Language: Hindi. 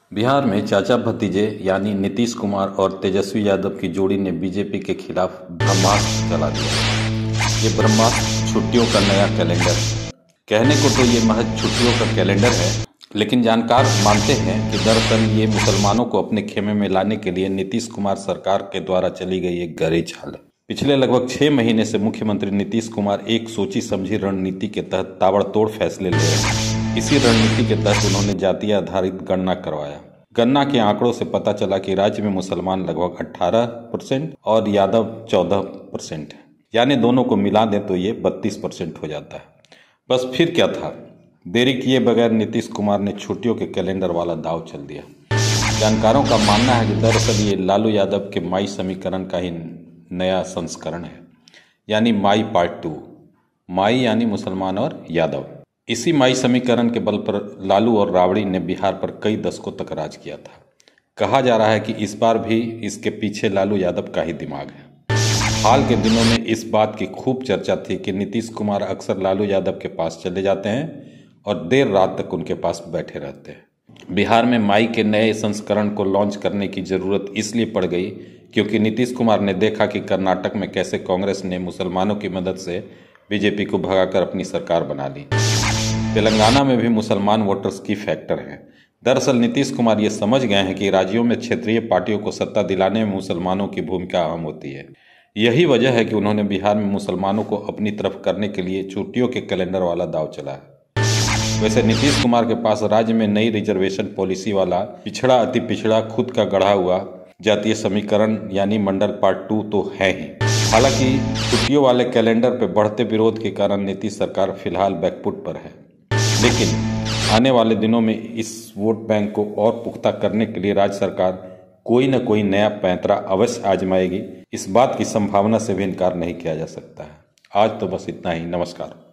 बिहार में चाचा भतीजे यानी नीतीश कुमार और तेजस्वी यादव की जोड़ी ने बीजेपी के खिलाफ ब्रह्मास्त्र चला दिया। ये ब्रह्मास्त्र छुट्टियों का नया कैलेंडर है। कहने को तो ये महज छुट्टियों का कैलेंडर है, लेकिन जानकार मानते हैं कि दरअसल ये मुसलमानों को अपने खेमे में लाने के लिए नीतीश कुमार सरकार के द्वारा चली गई एक गहरी चाल है। पिछले लगभग 6 महीने से मुख्यमंत्री नीतीश कुमार एक सोची समझी रणनीति के तहत ताबड़तोड़ फैसले ले रहे हैं। इसी रणनीति के तहत उन्होंने जातीय आधारित गणना करवाया। गणना के आंकड़ों से पता चला कि राज्य में मुसलमान लगभग 18% और यादव 14% है, यानी दोनों को मिला दें तो ये 32% हो जाता है। बस फिर क्या था, देरी किए बगैर नीतीश कुमार ने छुट्टियों के कैलेंडर वाला दाव चल दिया। जानकारों का मानना है कि दरअसल ये लालू यादव के माई समीकरण का ही नया संस्करण है, यानी माई पार्ट 2। माई यानी मुसलमान और यादव। इसी माई समीकरण के बल पर लालू और राबड़ी ने बिहार पर कई दशकों तक राज किया था। कहा जा रहा है कि इस बार भी इसके पीछे लालू यादव का ही दिमाग है। हाल के दिनों में इस बात की खूब चर्चा थी कि नीतीश कुमार अक्सर लालू यादव के पास चले जाते हैं और देर रात तक उनके पास बैठे रहते हैं। बिहार में माई के नए संस्करण को लॉन्च करने की जरूरत इसलिए पड़ गई क्योंकि नीतीश कुमार ने देखा कि कर्नाटक में कैसे कांग्रेस ने मुसलमानों की मदद से बीजेपी को भगाकर अपनी सरकार बना ली। तेलंगाना में भी मुसलमान वोटर्स की फैक्टर है। दरअसल नीतीश कुमार ये समझ गए हैं कि राज्यों में क्षेत्रीय पार्टियों को सत्ता दिलाने में मुसलमानों की भूमिका अहम होती है। यही वजह है कि उन्होंने बिहार में मुसलमानों को अपनी तरफ करने के लिए छुट्टियों के कैलेंडर वाला दाव चला है। वैसे नीतीश कुमार के पास राज्य में नई रिजर्वेशन पॉलिसी वाला पिछड़ा अति पिछड़ा खुद का गढ़ा हुआ जातीय समीकरण यानी मंडल पार्ट 2 तो है ही। हालांकि छुट्टियों वाले कैलेंडर पर बढ़ते विरोध के कारण नीतीश सरकार फिलहाल बैकफुट पर है, लेकिन आने वाले दिनों में इस वोट बैंक को और पुख्ता करने के लिए राज्य सरकार कोई न कोई नया पैंतरा अवश्य आजमाएगी। इस बात की संभावना से भी इनकार नहीं किया जा सकता है। आज तो बस इतना ही। नमस्कार।